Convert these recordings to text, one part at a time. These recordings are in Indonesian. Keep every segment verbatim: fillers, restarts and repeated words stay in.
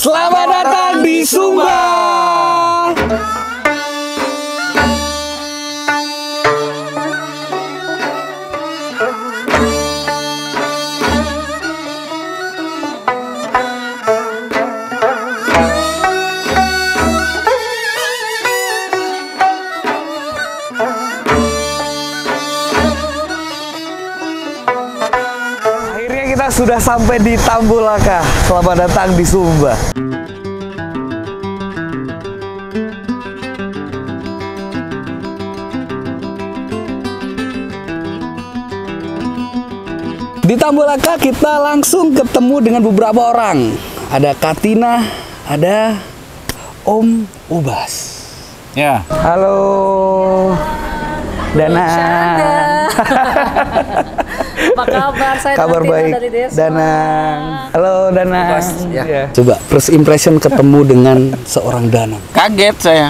Selamat datang di Sumba. Akhirnya kita sudah sampai di Tambulaka. Selamat datang di Sumba. Di Tambulaka kita langsung ketemu dengan beberapa orang. Ada Katina, ada Om Ubas. Ya. Halo. Dana. Apa kabar? Saya Kabar Katina baik. dari desa. Danang. Halo Danang. Ubas, ya. Ya. Coba first impression ketemu dengan seorang Danang. Kaget saya.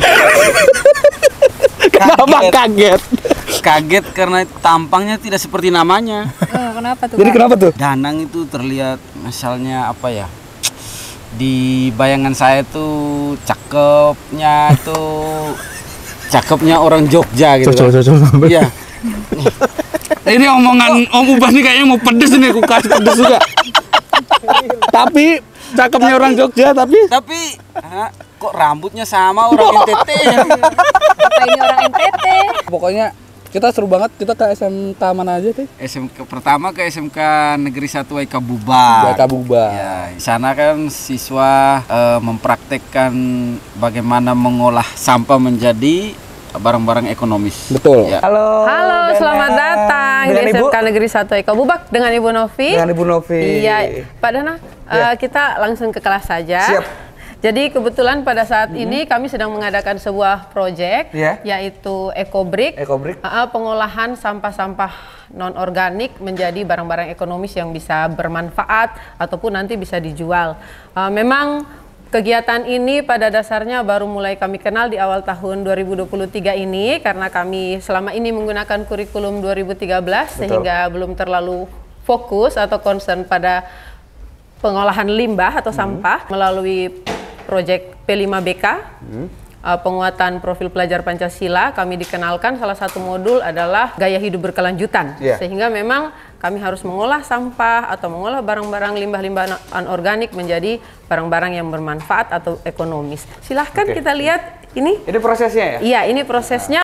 Kenapa kaget? Kaget karena tampangnya tidak seperti namanya. Oh, kenapa tuh? Jadi Pak? kenapa tuh? Danang itu terlihat misalnya apa ya? Di bayangan saya tuh cakepnya tuh cakepnya orang Jogja gitu. Coba, kan. coba, coba. Iya. Ini omongan Om Ubas nih kayaknya mau pedes nih, aku kasih pedes juga. Tapi cakepnya orang Jogja, tapi Tapi ah, kok rambutnya sama orang N T T. Apa ini orang N T T? pokoknya kita seru banget. Kita ke S M K mana aja teh? S M K pertama ke S M K Negeri satu Eka Bubar. Eka Bubar. Ya, di sana kan siswa eh, mempraktekkan bagaimana mengolah sampah menjadi barang-barang ekonomis. Betul. Ya. Halo. Halo, Dana. selamat datang Dengan di Ibu? S M K Negeri satu Eka Bubak dengan Ibu Novi. Dengan Ibu Novi. Iya, Pak Dana, Ya. eh, kita langsung ke kelas saja. Siap. Jadi kebetulan pada saat ini kami sedang mengadakan sebuah proyek, Ya. yaitu EcoBrick, Ekobrik. uh, pengolahan sampah-sampah non-organik menjadi barang-barang ekonomis yang bisa bermanfaat ataupun nanti bisa dijual. Uh, memang kegiatan ini pada dasarnya baru mulai kami kenal di awal tahun dua ribu dua puluh tiga ini karena kami selama ini menggunakan kurikulum dua ribu tiga belas sehingga belum terlalu fokus atau concern pada pengolahan limbah atau sampah melalui proyek P lima B K, uh, penguatan profil pelajar Pancasila. Kami dikenalkan salah satu modul adalah gaya hidup berkelanjutan, Yeah. sehingga memang kami harus mengolah sampah atau mengolah barang-barang limbah-limbah anorganik menjadi barang-barang yang bermanfaat atau ekonomis. Silahkan Oke. kita lihat ini. Ini prosesnya ya? Iya, ini prosesnya.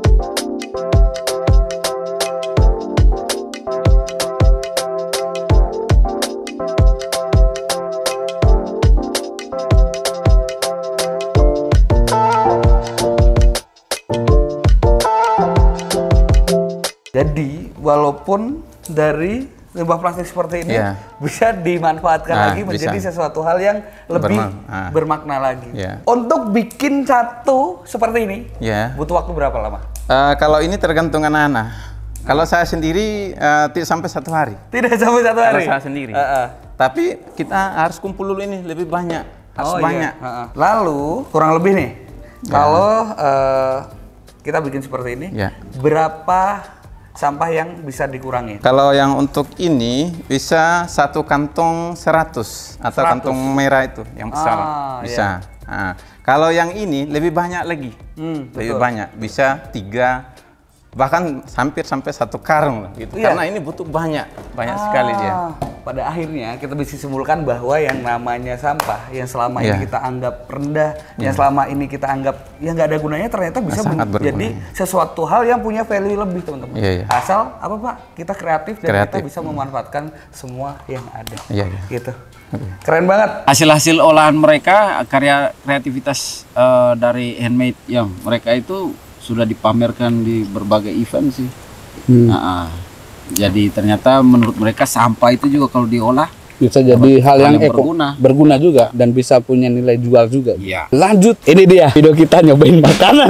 Jadi walaupun dari limbah plastik seperti ini Iya. bisa dimanfaatkan Nah, lagi menjadi bisa. sesuatu hal yang lebih Bermak- ah. bermakna lagi. Iya. Untuk bikin satu seperti ini Ya. butuh waktu berapa lama? Eh, kalau ini tergantung anak-anak. Kalau saya sendiri eh, tidak sampai satu hari. Tidak sampai satu Kalau hari. saya sendiri. Ah, ah. Tapi kita harus kumpul dulu ini lebih banyak. Harus Oh, banyak. iya. Ah, ah. Lalu kurang lebih nih, kalau eh, kita bikin seperti ini, Ya. berapa sampah yang bisa dikurangi? Kalau yang untuk ini bisa satu kantong seratus atau seratus. kantong merah itu yang besar Ah, bisa. Ah. Kalau yang ini lebih banyak lagi, Hmm, lebih betul. banyak bisa tiga bahkan hampir sampai satu karung lah gitu. Iya. Karena ini butuh banyak banyak sekali dia. Ah, pada akhirnya kita bisa simpulkan bahwa yang namanya sampah yang selama Iya. ini kita anggap rendah, yang selama ini kita anggap yang nggak ada gunanya ternyata bisa Sangat menjadi sesuatu hal yang punya value lebih, teman-teman. Iya, iya. Asal apa Pak? Kita kreatif dan kita Kreatif. bisa memanfaatkan semua yang ada. Iya, iya. Gitu. Keren banget. Hasil-hasil olahan mereka, karya kreativitas eh, dari handmade yang mereka itu sudah dipamerkan di berbagai event sih. Hmm. Nah, ah. Jadi ternyata menurut mereka sampah itu juga kalau diolah Bisa jadi hal yang yang eko, berguna. berguna juga dan bisa punya nilai jual juga. Iya. Lanjut, ini dia video kita nyobain makanan.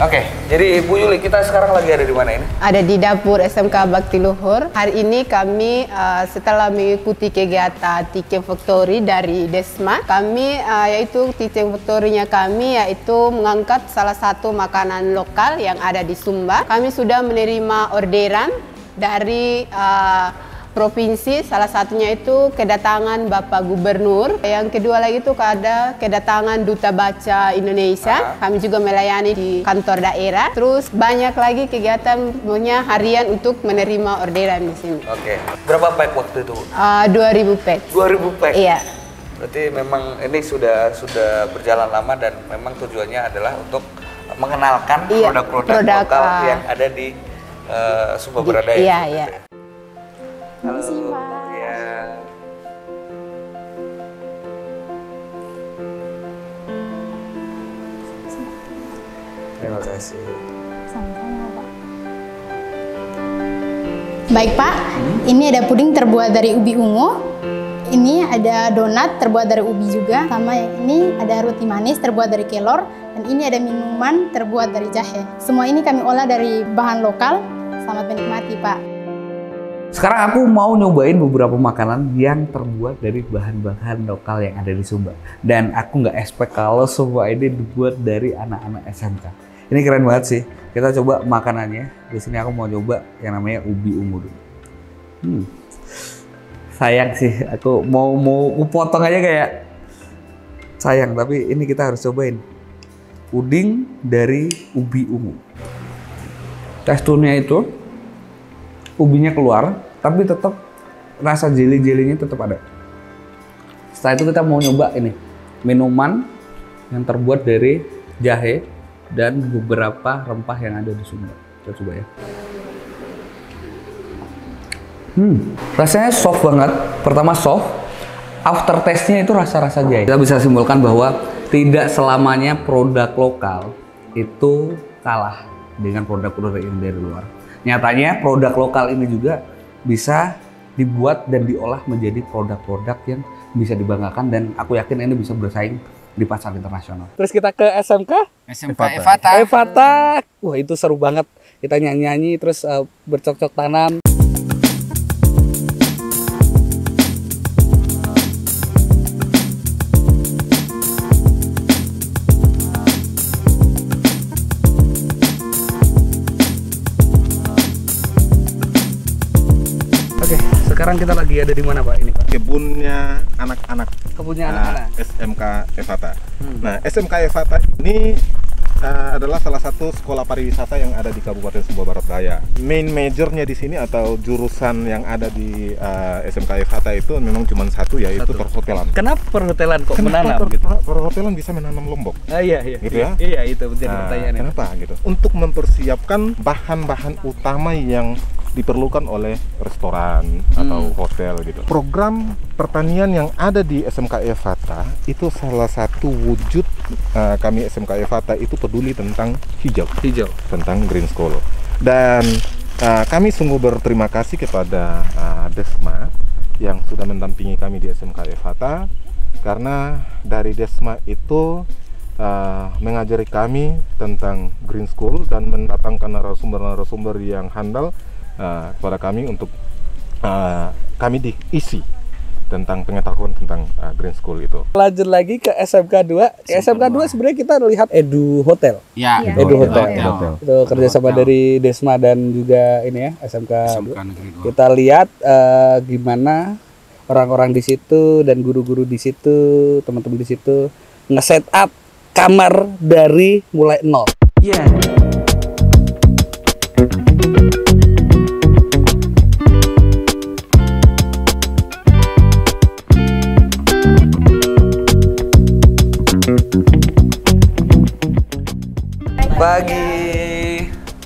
Oke, jadi Bu Yuli, kita sekarang lagi ada di mana ini? Ada di dapur S M K Bakti Luhur. Hari ini kami uh, setelah mengikuti kegiatan Teaching Factory dari Desma, kami uh, yaitu Teaching Factory-nya kami yaitu mengangkat salah satu makanan lokal yang ada di Sumba. Kami sudah menerima orderan dari uh, provinsi, salah satunya itu kedatangan Bapak Gubernur. Yang kedua lagi itu ada kedatangan Duta Baca Indonesia. Kami juga melayani di kantor daerah. Terus banyak lagi kegiatan punya harian untuk menerima orderan di sini. Oke. Berapa pack waktu itu? Uh, dua ribu pack. dua ribu pack? Iya. Berarti memang ini sudah sudah berjalan lama dan memang tujuannya adalah untuk mengenalkan iya, produk-produk produk, lokal uh, yang ada di uh, Sumba Baradaya. Iya, iya. Halo. Ya. Terima kasih. Sama-sama, Pak. Baik, Pak. Hmm? Ini ada puding terbuat dari ubi ungu. Ini ada donat terbuat dari ubi juga. Sama yang ini ada roti manis terbuat dari kelor. Dan ini ada minuman terbuat dari jahe. Semua ini kami olah dari bahan lokal. Selamat menikmati, Pak. Sekarang aku mau nyobain beberapa makanan yang terbuat dari bahan-bahan lokal yang ada di Sumba. Dan aku nggak expect kalau semua ini dibuat dari anak-anak S M K. Ini keren banget sih. Kita coba makanannya. Di sini aku mau coba yang namanya ubi ungu dulu. Hmm. Sayang sih, aku mau mau potong aja kayak sayang. Tapi ini kita harus cobain. Puding dari ubi ungu. Teksturnya itu ubinya keluar, tapi tetap rasa jelly-jellynya tetap ada. Setelah itu kita mau nyoba ini minuman yang terbuat dari jahe dan beberapa rempah yang ada di Sumba. Kita coba ya. Hmm, rasanya soft banget. Pertama soft, after taste-nya itu rasa-rasa jahe. Kita bisa simpulkan bahwa tidak selamanya produk lokal itu kalah dengan produk-produk yang dari luar. Nyatanya produk lokal ini juga bisa dibuat dan diolah menjadi produk-produk yang bisa dibanggakan dan aku yakin ini bisa bersaing di pasar internasional. Terus kita ke S M K? S M K Evata. Evata. Wah, itu seru banget. Kita nyanyi-nyanyi terus uh, bercocok tanam. Oke, sekarang kita lagi ada di mana Pak ini Pak? Kebunnya anak-anak. Kebunnya uh, anak-anak. S M K Evata. Hmm. Nah, S M K Evata ini uh, adalah salah satu sekolah pariwisata yang ada di Kabupaten Sumba Barat Daya. Main majornya di sini atau jurusan yang ada di uh, S M K Evata itu memang cuma satu, yaitu Satu. perhotelan. Kenapa perhotelan kok Kenapa menanam per- gitu? perhotelan bisa menanam lombok? Ah, iya iya. Gitu ya? Iya, itu menjadi Nah, pertanyaan. kenapa gitu? Untuk mempersiapkan bahan-bahan utama yang diperlukan oleh restoran atau Hmm. hotel gitu. Program pertanian yang ada di S M K Evata itu salah satu wujud uh, kami S M K Evata itu peduli tentang hijau, Hijau. tentang green school. Dan uh, kami sungguh berterima kasih kepada uh, Desma yang sudah mendampingi kami di S M K Evata, karena dari Desma itu uh, mengajari kami tentang green school dan mendatangkan narasumber-narasumber yang handal uh, kepada kami untuk uh, kami diisi tentang pengetahuan tentang uh, green school itu. Lanjut lagi ke S M K dua. S M K dua sebenarnya kita lihat Edu Hotel. Ya, Edu Hotel. Hotel. Itu kerjasama Hotel. dari Desma dan juga ini ya S M K S M K dua. Negeri dua. Kita lihat eh, gimana orang-orang di situ dan guru-guru di situ, teman-teman di situ nge-set up kamar dari mulai nol. Iya. Yeah. Pagi.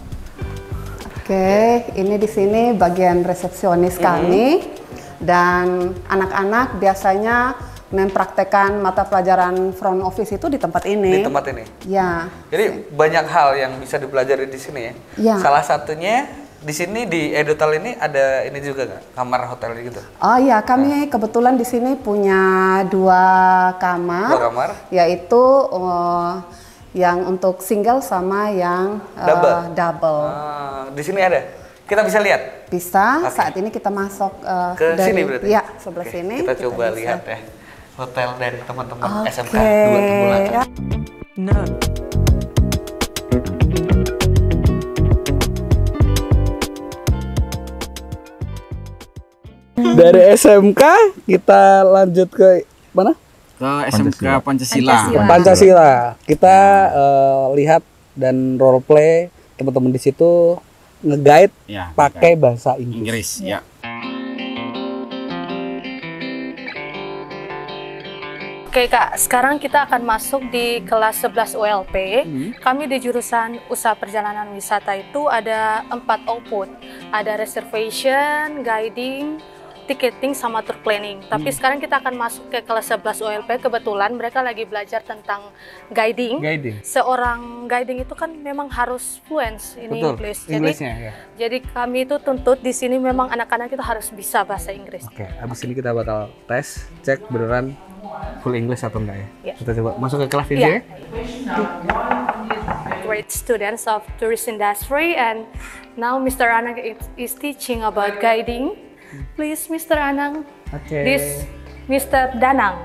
Oke, ini di sini bagian resepsionis kami, dan anak-anak biasanya mempraktekkan mata pelajaran front office itu di tempat ini. Di tempat ini. Ya. Jadi banyak hal yang bisa dipelajari di sini ya. Ya. Salah satunya di sini di Edutal ini ada ini juga nggak, kamar hotel gitu? Oh iya, kami kebetulan di sini punya dua kamar. Dua kamar. Yaitu uh, yang untuk single sama yang uh, Double. double. Ah, di sini ada. Kita bisa lihat. Bisa. Oke. Saat ini kita masuk uh, Ke dari, sini berarti? Ya, sebelah Oke, sini. Kita coba bisa. lihat ya. Hotel dari teman-teman Oke. S M K dua Tembulang. Ya. Dari S M K kita lanjut ke mana? Ke S M K Pancasila. Pancasila. Pancasila. Kita eh, lihat dan role play teman-teman di situ nge-guide Ya, pakai bahasa Inggris. Inggris, ya. Oke Kak, sekarang kita akan masuk di kelas sebelas U L P. Hmm. Kami di jurusan Usaha Perjalanan Wisata itu ada empat output. Ada reservation, guiding, ticketing, sama tour planning. Tapi sekarang kita akan masuk ke kelas sebelas U L P. Kebetulan mereka lagi belajar tentang guiding. Guiding. Seorang guiding itu kan memang harus fluent in Betul. English. Jadi, Inggrisnya ya. jadi kami itu tuntut di sini memang anak-anak itu harus bisa bahasa Inggris. Oke, habis ini kita bakal tes, cek beneran full English atau enggak ya. Ya. Kita coba masuk ke kelas ini Iya. ya. Great students of tourist industry, and now Mister Anang is, is teaching about guiding. Please, Mister Anang. Oke. This Mister Danang.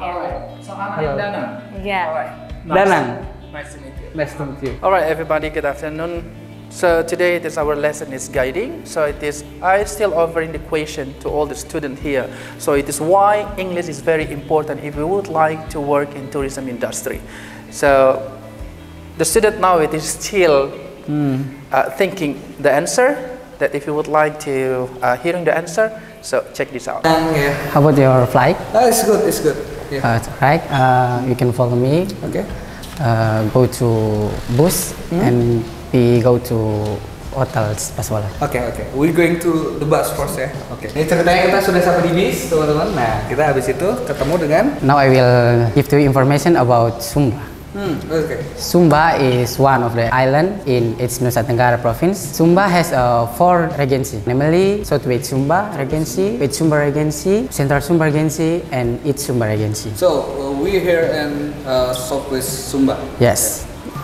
Halo. Yeah. Danang. Nice to meet you. Nice to meet you. All right, everybody. Good afternoon. So today, this our lesson is guiding. So it is I still offering the question to all the students here. So it is why English is very important if you would like to work in tourism industry. So the student now it is still uh, thinking the answer. That if you would like to uh, hearing the answer, so check this out. How about your flight? Oh, it's good, it's good. Yeah. Uh, right, uh, you can follow me. Okay. Uh, go to bus and we go to hotels as well. Oke, oke. We're going to the bus first ya. Oke. Ini ceritanya kita sudah sampai di bis, teman-teman. Nah, kita habis itu ketemu dengan Now I will give you information about Sumba. Hmm, oke. Sumba is one of the island in its Nusa Tenggara province. Sumba has uh, four regency, namely Southwest Sumba Regency, West Sumba Regency, Central Sumba Regency, and East Sumba Regency. So, uh, we're here in uh, Southwest Sumba. Yes.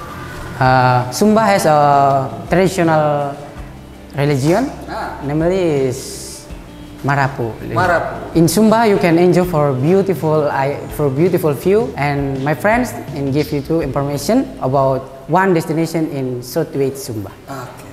Uh, Sumba has a traditional religion, Ah. namely is Marapu. Marapu. In Sumba, you can enjoy for beautiful I for beautiful view. And my friends and give you two information about one destination in Southwest Sumba. Oke.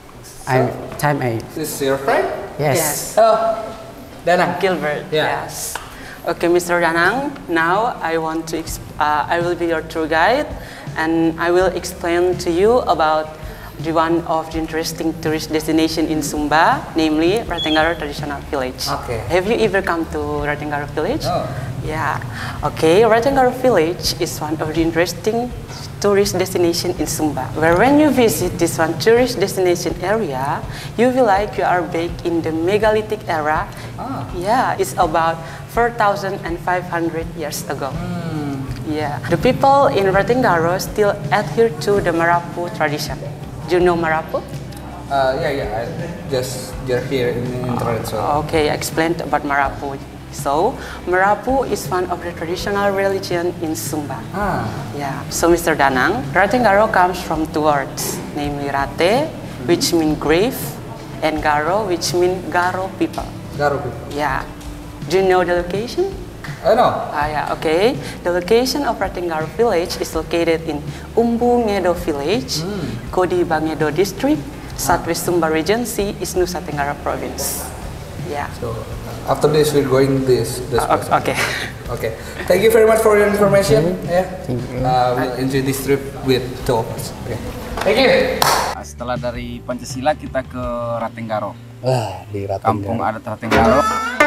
I time I This is your friend? yes. Oh, Danang. Gilbert, Yeah. yes. Okay, Mister Danang, now I want to, exp uh, I will be your tour guide and I will explain to you about the one of the interesting tourist destination in Sumba, namely Ratenggaro Traditional Village. Okay. Have you ever come to Ratenggaro Village? No. Yeah. Okay, Ratenggaro Village is one of the interesting tourist destination in Sumba, where when you visit this one tourist destination area, you feel like you are back in the megalithic era. Ah. Yeah, it's about four thousand five hundred years ago. Yeah, the people in Ratenggaro still adhere to the Marapu tradition. Do you know Marapu? Uh, yeah, yeah. I just just here in the internet. So. Okay, I explained about Marapu. So, Marapu is one of the traditional religion in Sumba. Ah. Yeah. So, Mister Danang, Ratenggaro comes from two words, namely Rate, which mean grave, and Garo, which mean Garo people. Garo people. Yeah. Do you know the location? I know. Ah, yeah, okay. The location of Ratenggaro Village is located in Umbu Ngedo Village, Kodi Bangedo District, Southwest Sumba Regency, is Nusa Tenggara Province. Yeah. So after this, we're going this. this Uh, place. okay. Okay. Thank you very much for your information. Yeah. Thank you. Uh, we'll enjoy this trip with two of us. Okay. Thank you. Nah, setelah dari Pancasila kita ke Ratenggaro. Wah, di Kampung Ratenggaro. adat Ratenggaro.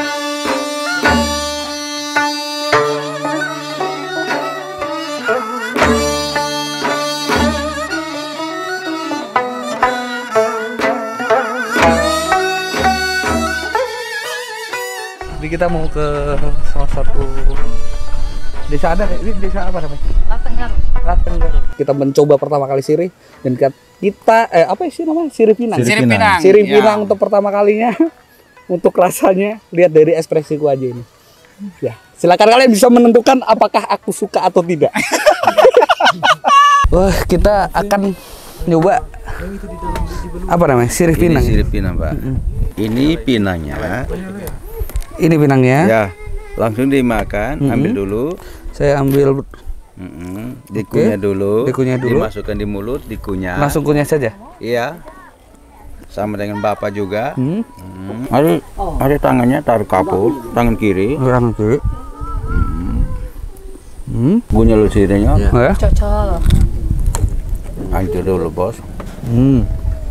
Jadi kita mau ke salah satu desa adat. Ini desa apa namanya? Ratenggaro. Ratenggaro. Kita mencoba pertama kali sirih dan kita eh apa sih namanya? Sirih Pinang. Sirih Pinang. Sirih Ya. Pinang untuk pertama kalinya. Untuk rasanya, lihat dari ekspresiku aja ini. Ya, silakan kalian bisa menentukan apakah aku suka atau tidak. Wah, kita akan nyoba apa namanya? Sirih pinang. Ini sirih pinang, Pak. Mm-hmm. Ini pinangnya. Ini pinangnya. Ya, langsung dimakan. Mm-hmm. Ambil dulu. Saya ambil. Mm-hmm. Dikunyah okay. dulu. Dikunyah dulu. Dimasukkan di mulut, dikunyah. Langsung kunyah saja. Iya. Sama dengan Bapak juga. Hmm. Hmm. Ada, ada tangannya taruh kapur, tangan kiri. Tangan kiri. Hmm. Hmm. Kunyah dulu sirihnya. Ya. Cocok. Hancur dulu, Bos. Hmm.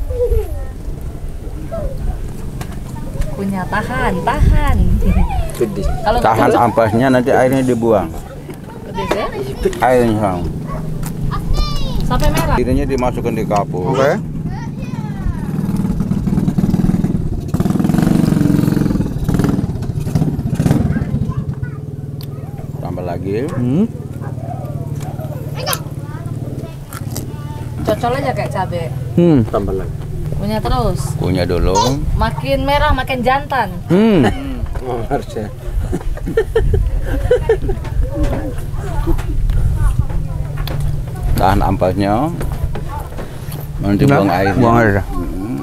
Kunyah tahan, tahan. Kalau tahan ampasnya, nanti airnya dibuang. Airnya sang. Sampai merah. Sirihnya dimasukkan di kapur. Oke. Okay. Tambah lagi. Hmm. Cocol aja kayak cabai. Hmm. Tambah lagi. Kunyah terus. Kunyah dulu. Makin merah makin jantan. Hmm. Oh, harusnya. Tahan ampasnya. Nanti nah, buang airnya. Buang air. Hmm.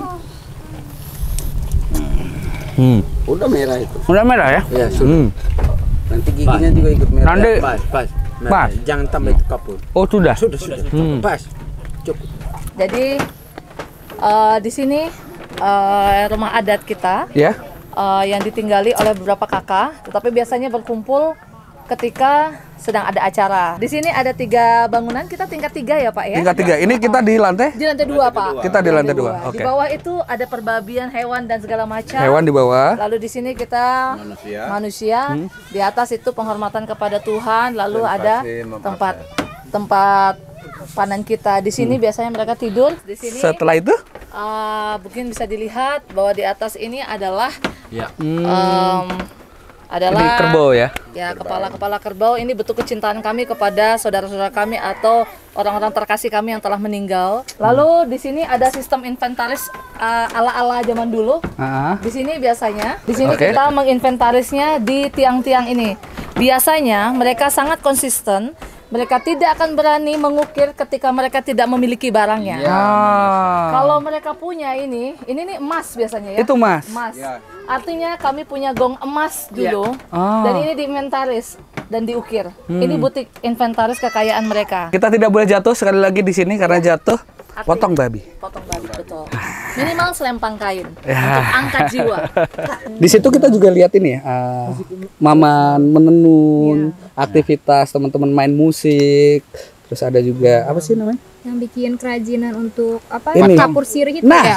Hmm. Udah merah itu. Udah merah ya? Ya, sudah. Hmm. Nanti giginya juga ikut merah. Nanti pas, pas. Merah. Pas. Jangan tambah itu kapur. Oh, sudah. Sudah, sudah. Hmm. Pas. Cukup. Jadi uh, di sini uh, rumah adat kita. Ya. Yeah. Uh, yang ditinggali oleh beberapa kakak, tetapi biasanya berkumpul ketika sedang ada acara. Di sini ada tiga bangunan, kita tingkat tiga ya Pak ya? Tingkat tiga, ini kita di lantai? Di lantai dua Pak. Kita di lantai dua, oke. Di bawah itu ada perbabian hewan dan segala macam. Hewan di bawah. Lalu di sini kita manusia, manusia. Hmm. Di atas itu penghormatan kepada Tuhan, lalu dan ada tempat tempat panen kita. Di sini hmm. biasanya mereka tidur. Di sini. Setelah itu? Uh, mungkin bisa dilihat bahwa di atas ini adalah ya. um, adalah ini kerbau ya? Ya, kepala-kepala kerbau. Ini bentuk kecintaan kami kepada saudara-saudara kami atau orang-orang terkasih kami yang telah meninggal. Lalu di sini ada sistem inventaris uh, ala-ala zaman dulu. Uh-huh. Di sini biasanya, di sini okay. kita menginventarisnya di tiang-tiang ini. Biasanya mereka sangat konsisten. Mereka tidak akan berani mengukir ketika mereka tidak memiliki barangnya. Ya. Kalau mereka punya ini, ini nih emas biasanya ya. Itu emas. Emas. Ya. Artinya kami punya gong emas dulu, ya. oh. dan ini diinventaris dan diukir. Hmm. Ini butik inventaris kekayaan mereka. Kita tidak boleh jatuh sekali lagi di sini karena ya. jatuh. Arti, potong babi. Potong babi, betul. Minimal selempang kain ya. untuk angkat jiwa. Di situ kita juga lihat ini ya, uh, maman menenun, ya. aktivitas teman-teman main musik, terus ada juga apa sih namanya? Yang bikin kerajinan untuk apa? Ini. Kapur sirih itu nah. ya.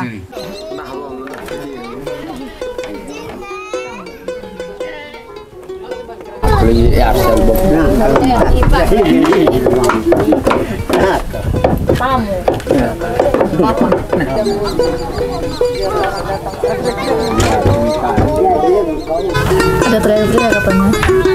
Ya, tamu. Ada teriak-teriak katanya.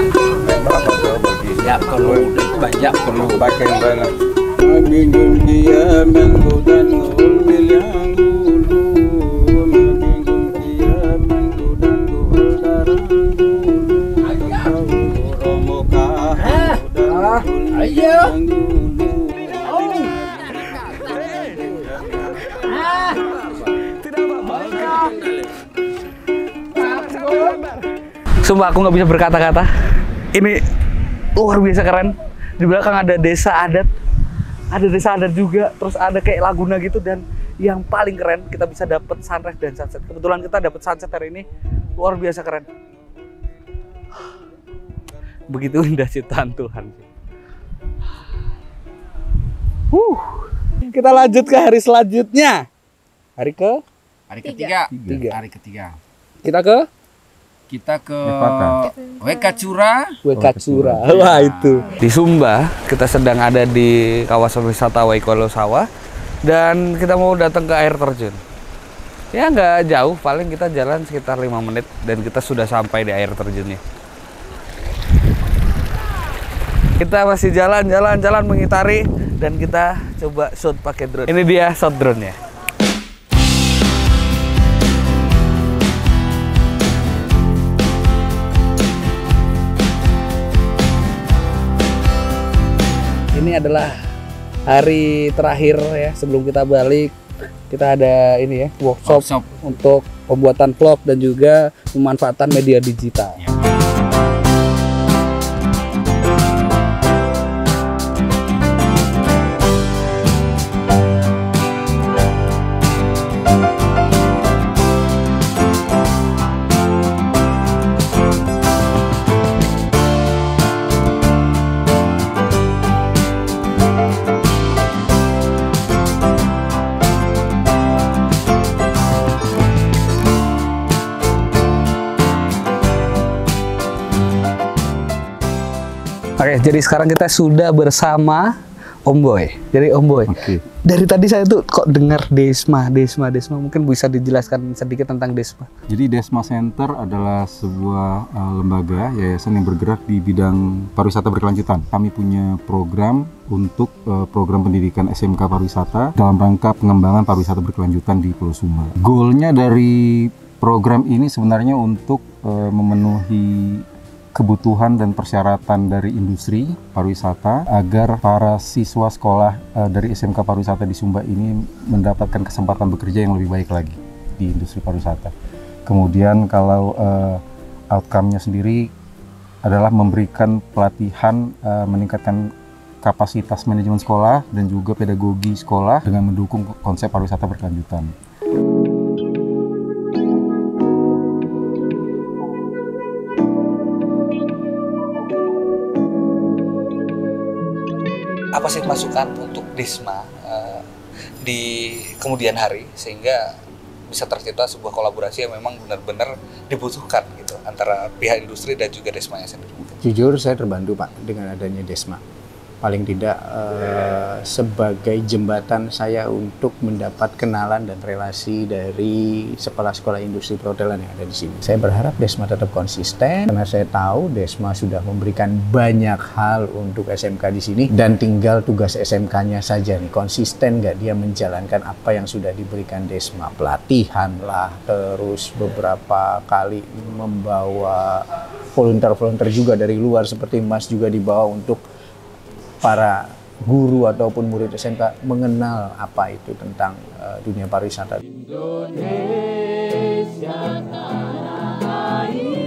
Ya perlu banyak perlu pakai banget. Bingung dia menggoda ngul bilang dulu. Bingung dia menggoda ngul darang dulu. Romoka. Ayo. Sumpah aku nggak bisa berkata-kata. Ini luar biasa keren. Di belakang ada desa adat, ada desa adat juga. Terus ada kayak laguna gitu, dan yang paling keren kita bisa dapat sunrise dan sunset. Kebetulan kita dapat sunset hari ini, luar biasa keren. Begitu indah ciptaan Tuhan. Huh. Kita lanjut ke hari selanjutnya. Hari ke? Hari ketiga. Tiga. Hari ketiga. Kita ke? Kita ke Wekacura. Wekacura. Wah itu. Di Sumba, kita sedang ada di kawasan wisata Waikolo Sawah. Dan kita mau datang ke air terjun. Ya nggak jauh, paling kita jalan sekitar lima menit. Dan kita sudah sampai di air terjunnya. Kita masih jalan-jalan-jalan mengitari. Dan kita coba shot pakai drone. Ini dia shot drone-nya. Ini adalah hari terakhir ya sebelum kita balik. Kita ada ini ya workshop, workshop. untuk pembuatan vlog dan juga pemanfaatan media digital. Oke, jadi sekarang kita sudah bersama Om Boy. Jadi Om Boy, Oke. dari tadi saya tuh kok dengar Desma, Desma, Desma. Mungkin bisa dijelaskan sedikit tentang Desma. Jadi Desma Center adalah sebuah uh, lembaga yayasan yang bergerak di bidang pariwisata berkelanjutan. Kami punya program untuk uh, program pendidikan S M K pariwisata dalam rangka pengembangan pariwisata berkelanjutan di Pulau Sumba. Goalnya dari program ini sebenarnya untuk uh, memenuhi kebutuhan dan persyaratan dari industri pariwisata agar para siswa sekolah uh, dari S M K pariwisata di Sumba ini mendapatkan kesempatan bekerja yang lebih baik lagi di industri pariwisata. Kemudian kalau uh, outcome-nya sendiri adalah memberikan pelatihan uh, meningkatkan kapasitas manajemen sekolah dan juga pedagogi sekolah dengan mendukung konsep pariwisata berkelanjutan. Apa sih masukan untuk Desma uh, di kemudian hari sehingga bisa tercipta sebuah kolaborasi yang memang benar-benar dibutuhkan gitu antara pihak industri dan juga Desma-nya sendiri? Jujur saya terbantu Pak dengan adanya Desma. Paling tidak eh, sebagai jembatan saya untuk mendapat kenalan dan relasi dari sekolah-sekolah industri perhotelan yang ada di sini. Saya berharap Desma tetap konsisten karena saya tahu Desma sudah memberikan banyak hal untuk S M K di sini dan tinggal tugas S M K-nya saja nih, konsisten nggak dia menjalankan apa yang sudah diberikan Desma, pelatihan lah, terus beberapa kali membawa volunteer-volunteer juga dari luar seperti Mas juga dibawa untuk para guru ataupun murid S M K mengenal apa itu tentang uh, dunia pariwisata. Indonesia tanah air.